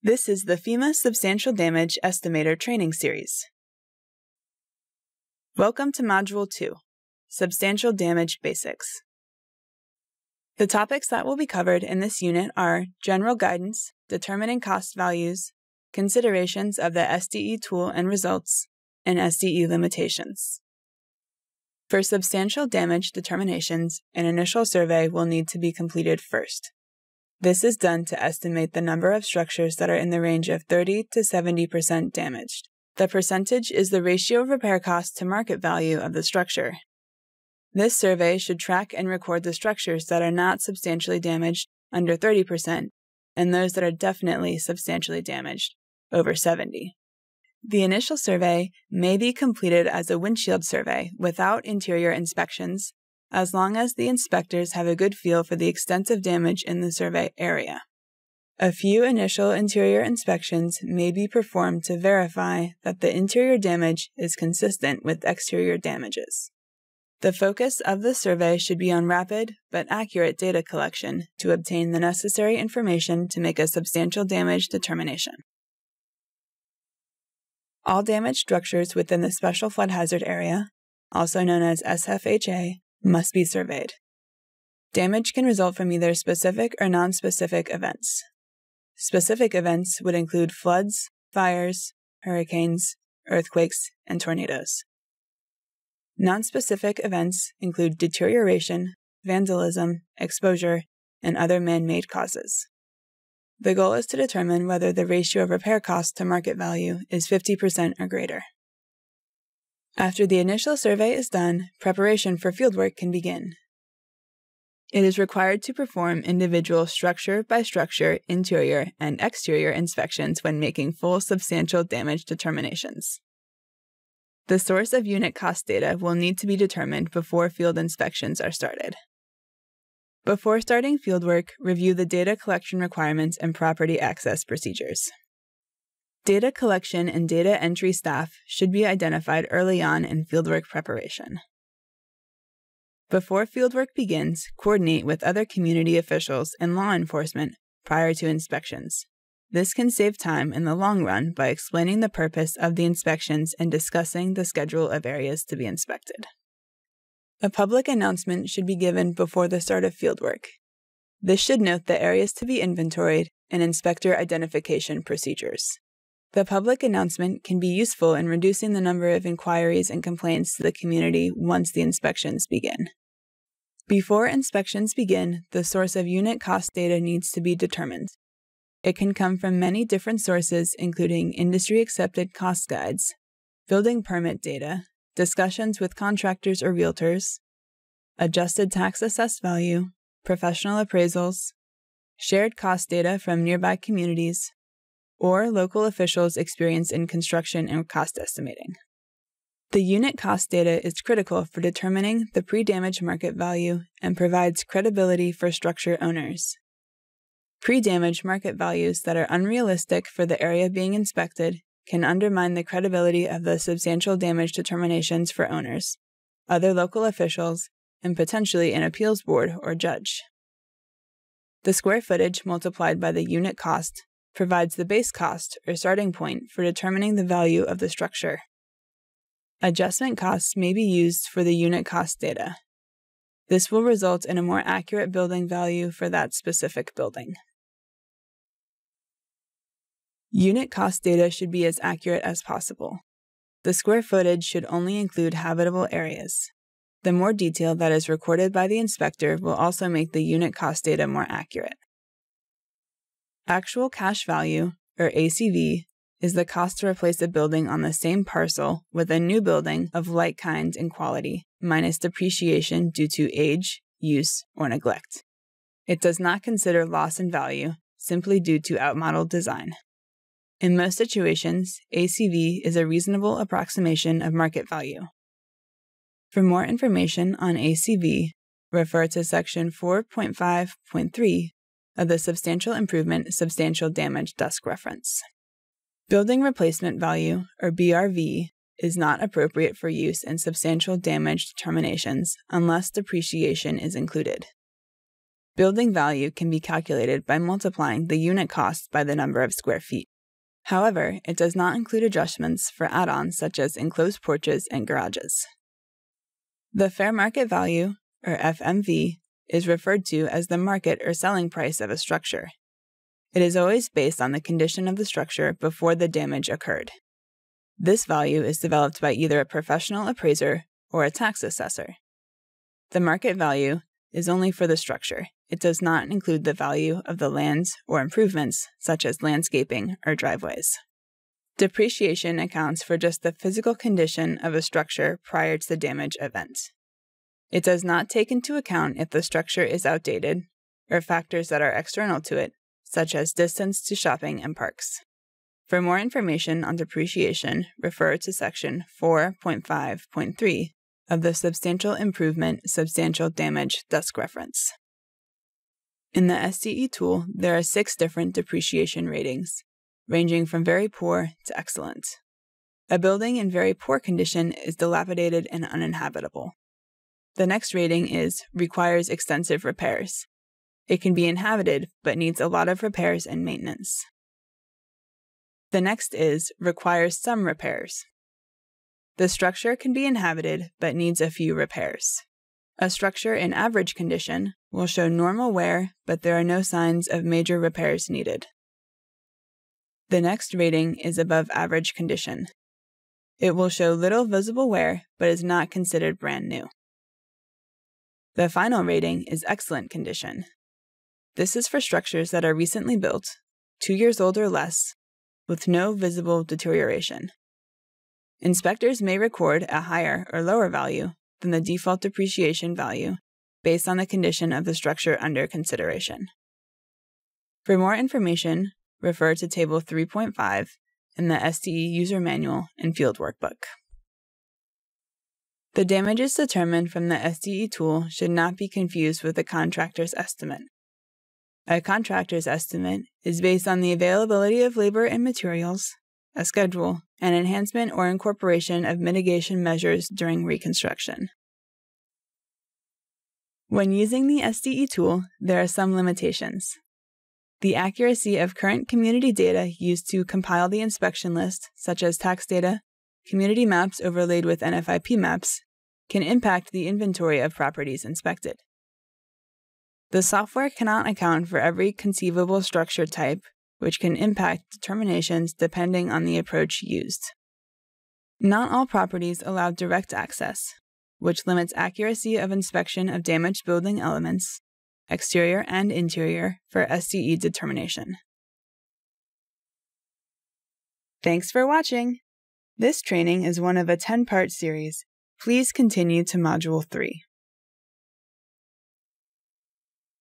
This is the FEMA Substantial Damage Estimator Training Series. Welcome to Module 2, Substantial Damage Basics. The topics that will be covered in this unit are general guidance, determining cost values, considerations of the SDE tool and results, and SDE limitations. For substantial damage determinations, an initial survey will need to be completed first. This is done to estimate the number of structures that are in the range of 30 to 70% damaged. The percentage is the ratio of repair cost to market value of the structure. This survey should track and record the structures that are not substantially damaged, under 30%, and those that are definitely substantially damaged, over 70%. The initial survey may be completed as a windshield survey without interior inspections, as long as the inspectors have a good feel for the extent of damage in the survey area. A few initial interior inspections may be performed to verify that the interior damage is consistent with exterior damages. The focus of the survey should be on rapid but accurate data collection to obtain the necessary information to make a substantial damage determination. All damaged structures within the Special Flood Hazard Area, also known as SFHA, must be surveyed. Damage can result from either specific or non-specific events. Specific events would include floods, fires, hurricanes, earthquakes, and tornadoes. Non-specific events include deterioration, vandalism, exposure, and other man-made causes. The goal is to determine whether the ratio of repair cost to market value is 50% or greater. After the initial survey is done, preparation for fieldwork can begin. It is required to perform individual structure-by-structure interior and exterior inspections when making full substantial damage determinations. The source of unit cost data will need to be determined before field inspections are started. Before starting fieldwork, review the data collection requirements and property access procedures. Data collection and data entry staff should be identified early on in fieldwork preparation. Before fieldwork begins, coordinate with other community officials and law enforcement prior to inspections. This can save time in the long run by explaining the purpose of the inspections and discussing the schedule of areas to be inspected. A public announcement should be given before the start of fieldwork. This should note the areas to be inventoried and inspector identification procedures. The public announcement can be useful in reducing the number of inquiries and complaints to the community once the inspections begin. Before inspections begin, the source of unit cost data needs to be determined. It can come from many different sources, including industry-accepted cost guides, building permit data, discussions with contractors or realtors, adjusted tax assessed value, professional appraisals, shared cost data from nearby communities, or local officials' experience in construction and cost estimating. The unit cost data is critical for determining the pre-damage market value and provides credibility for structure owners. Pre-damage market values that are unrealistic for the area being inspected can undermine the credibility of the substantial damage determinations for owners, other local officials, and potentially an appeals board or judge. The square footage multiplied by the unit cost provides the base cost or starting point for determining the value of the structure. Adjustment costs may be used for the unit cost data. This will result in a more accurate building value for that specific building. Unit cost data should be as accurate as possible. The square footage should only include habitable areas. The more detail that is recorded by the inspector will also make the unit cost data more accurate. Actual cash value, or ACV, is the cost to replace a building on the same parcel with a new building of like kind and quality, minus depreciation due to age, use, or neglect. It does not consider loss in value, simply due to outmodeled design. In most situations, ACV is a reasonable approximation of market value. For more information on ACV, refer to Section 4.5.3 of the Substantial Improvement Substantial Damage Desk Reference. Building replacement value, or BRV, is not appropriate for use in substantial damage determinations unless depreciation is included. Building value can be calculated by multiplying the unit cost by the number of square feet. However, it does not include adjustments for add-ons such as enclosed porches and garages. The fair market value, or FMV, is referred to as the market or selling price of a structure. It is always based on the condition of the structure before the damage occurred. This value is developed by either a professional appraiser or a tax assessor. The market value is only for the structure. It does not include the value of the lands or improvements, such as landscaping or driveways. Depreciation accounts for just the physical condition of a structure prior to the damage event. It does not take into account if the structure is outdated or factors that are external to it, such as distance to shopping and parks. For more information on depreciation, refer to Section 4.5.3 of the Substantial Improvement Substantial Damage Desk Reference. In the SDE tool, there are 6 different depreciation ratings, ranging from very poor to excellent. A building in very poor condition is dilapidated and uninhabitable. The next rating is requires extensive repairs. It can be inhabited, but needs a lot of repairs and maintenance. The next is requires some repairs. The structure can be inhabited, but needs a few repairs. A structure in average condition will show normal wear, but there are no signs of major repairs needed. The next rating is above average condition. It will show little visible wear, but is not considered brand new. The final rating is excellent condition. This is for structures that are recently built, 2 years old or less, with no visible deterioration. Inspectors may record a higher or lower value than the default depreciation value based on the condition of the structure under consideration. For more information, refer to Table 3.5 in the SDE User Manual and Field Workbook. The damages determined from the SDE tool should not be confused with a contractor's estimate. A contractor's estimate is based on the availability of labor and materials, a schedule, and enhancement or incorporation of mitigation measures during reconstruction. When using the SDE tool, there are some limitations. The accuracy of current community data used to compile the inspection list, such as tax data, community maps overlaid with NFIP maps, can impact the inventory of properties inspected. The software cannot account for every conceivable structure type, which can impact determinations depending on the approach used. Not all properties allow direct access, which limits accuracy of inspection of damaged building elements, exterior and interior, for SDE determination. Thanks for watching! This training is one of a 10-part series. Please continue to Module 3.